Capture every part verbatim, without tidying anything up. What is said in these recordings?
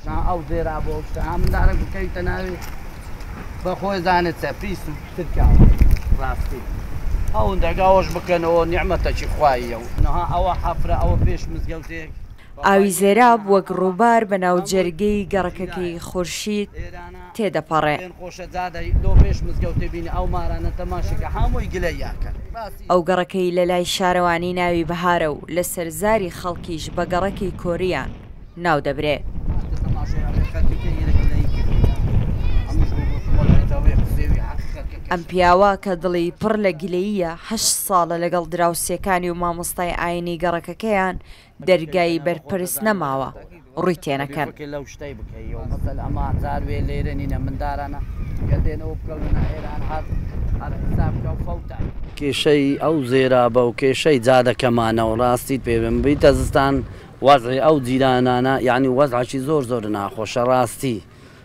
ئەو زێرا بۆ ئامدارە بکەیتە ناوی بەخۆی زانێت سەپیس و ترکاوە ڕاستی ئەو دەگاوەش بکەنەوە نیعمەتەکی خواییە و نەها ئەوە حەفرە ئەوە پێش مزگەوتێک ئاوی زێراب وەک ڕووبار بە ناو جەرگەی گەڕەکەکەی خورشید تێدەپەڕێ خۆشە جادەی لۆ پێش مزگەوتێ بینی ئەو مارانە تەماشەکە هەمووی گلەی یاکەن ئەو گەڕەکەی لە لای شارەوانی ناوی بەهارە و لە سەرزاری خەڵکیش بە گەڕەکەی کۆریان ناو دەبرێ ئەم پیاوە کە دڵی پڕ لە گلەییە هەشت ساڵە لەگەڵ دراوسێکانی و مامۆستای ئاینی گەڕەکەکەیان دەرگایی بەرپرس نەماوە ڕووی تێنەکەن لەو شتەی بکەیەوە مەسەل ئەمە زاروێ لێرە نینە مندارانە کە دێنەوە بکەونە ئێران هات هەرسابکە و فەوتە کێشەی ئەو زێرا بە و کێشەی جادەکەمانەوە ڕاستیت پێ بم بیتە زستان وەزعی ئەو جیرانانە یعنی وەزعی زۆر زۆر ناخۆشە ڕاستی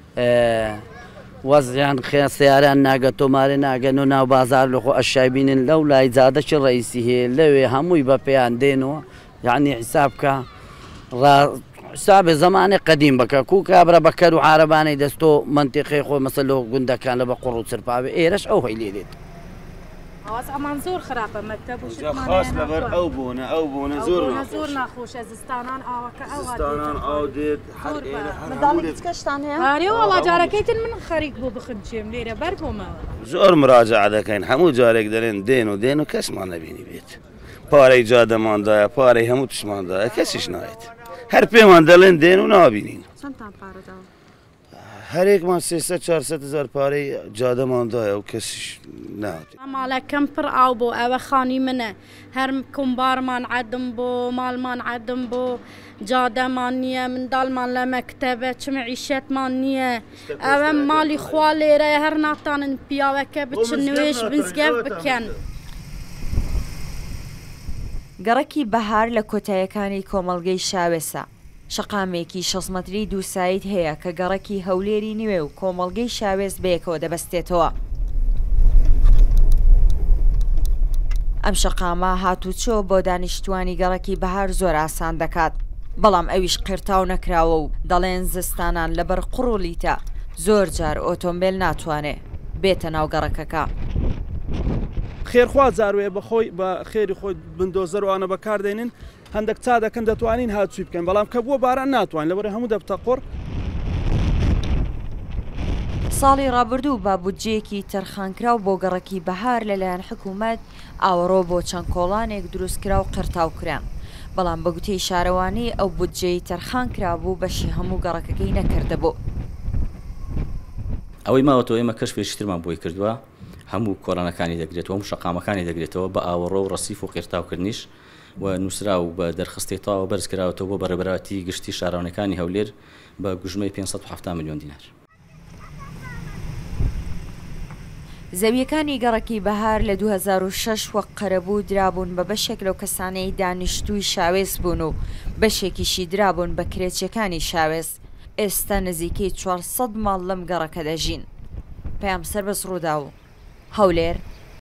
وەزیان خێ سیاران ناگە تۆمارە ناگەن و ناو بازار لەخۆ ئەشای بینن لەو لای جادەکی ڕئیسی هەیە لەوێ هەمووی بە پێیان دێنەوە یعنی حساب بکە حسابێ زمانێ قەدیم بکە کوو کابرا بەکەر و عارەبانەی دەستۆ منتیقی خۆی مەسەلۆ گوندەکان لە بە قوڕ و چرپاوێ ئێرەش ئەو هەی لێ دێت ئەمان زۆر خراپە مەکتەب و خاص لەبەر ئەو بوونە ئەو بوونە زۆر زۆر ناخۆشە زستانان ئاوەکە ئەوستانان ئاو دێت کەشتان هەیە هاریەوە جارەکەیتن من خەریک بۆ بخنچێم لێرە بەر بۆمەوە زۆر مراجع دەکەین هەموو جارێک دەرێن دێن و دێن و کەسمان نەبینی بێت پارەی جادەماندایە پارەی هەموو تشماندایە کەسیش نایێت هەر پێمان دەڵێن دێن و نابینین هەرێکمان سێسە چارسەد هزار پارەی جادەماندایە و کەسیش ناوێت ماڵەکەم پڕ ئاو بۆ ئەوە خانی منە هەر کومبارمان عەدم بۆ ماڵمان عەدم بۆ جادەمان نییە منداڵمان لە مەکتەبە چ مەعیشەتمان نییە ئەوە ماڵی خوا لێرەیە هەر ناتانن پیاوەکە بچن نوێژ بنزگەف بکەن گەڕەکی بەهار لە کۆتاییەکانی کۆمەڵگەی شاوێسە شەقامێکی شەش مەتری دووسایت هەیە کە گەڕەکی هەولێری نوێ و کۆمەڵگەی شاوێز بەیەکەوە دەبەستێتەوە ئەم شەقامە هاتوچۆ بۆ دانیشتوانی گەڕەکی بەهار زۆر ئاسان دەکات بەڵام ئەویش قرتاو نەکراوە و دەڵێن زستانان لەبەر قوڕولیتە زۆر جار ئۆتۆمبیل ناتوانێ بێتە ناو گەڕەکەکە خێرخوا زاروێ بەخۆی بە خێری خۆی بندۆزەروانە بەکاردێنن هەندێک چا دەکەن دەتوانین هاتووی بکەن بەڵام کە بووە باران ناتوان لەبەر هەموو دەبتە قڕ ساڵی ڕابردوو با بودجەیەکی تەرخانکراو بۆ گەڕەکی بەهار لەلایەن حکوومەت ئاوەڕۆ بۆ چەند کۆڵانێک دروستکرا و قرتاوکران بەڵام بە گوتەی شارەوانی ئەو بودجەی تەرخانکرا بوو بەشی هەموو گەڕەکەکەی نەکردەبوو ئەوەی ماوەتەوە ئێمە کەش پێشترمان بۆی کردووە هەموو کۆڕانەکانی دەگرێتەوە و شەقامەکانی دەگرێتەوە بە ئاوەڕۆ و ڕەسیف و قیرتاوکردنیش و نووسرا و بە دەرخستێتەوە بەرز کراوەتەوە بۆ بەڕێبەراتی گشتی شارەوانەکانی هەولێر بە گژمەی پێنج سەد و هەفتاد ملیۆن دینار. زەویەکانی گەڕەکی بەهار لە دوو هەزار و شەش وەک قەرەبوو درابوون بە بەشێک لەو کەسانەی دانیشتووی شاوێز بوون و بەشێکیشی درابوون بە کرێچەکانی شاوێز ئێستا نزیکەی چوارسەد ماڵ لەم گەڕەکە دەژین. پەیام سەربەس ڕوودا و هەولێر